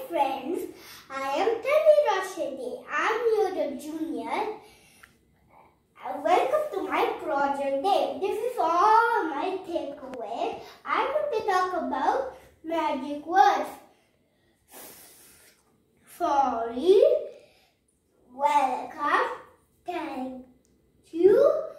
friends, I am Tanvir Shetty. I am your junior. Welcome to my project day. This is all my takeaway. I'm going to talk about magic words. Sorry, welcome, thank you,